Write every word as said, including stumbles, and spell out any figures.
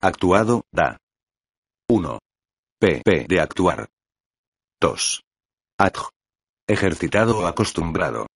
Actuado, da. uno. P P de actuar. dos. Adj. Ejercitado o acostumbrado.